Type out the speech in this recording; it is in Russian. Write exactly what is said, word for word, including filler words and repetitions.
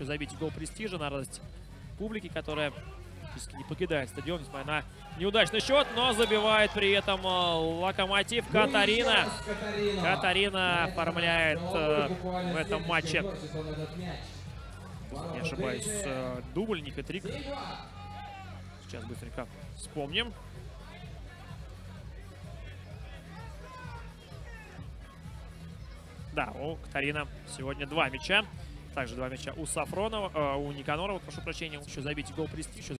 забить гол престижа на радость публики, которая практически не покидает стадион, несмотря на неудачный счет, но забивает при этом Локомотив. Катарина. Катарина оформляет э, в этом матче, не ошибаюсь, э, дубль, не хэт-трик. Сейчас быстренько вспомним. Да, у Катарина сегодня два мяча. Также два мяча у Сафронова, э, у Никанорова, прошу прощения, еще забить гол престиж.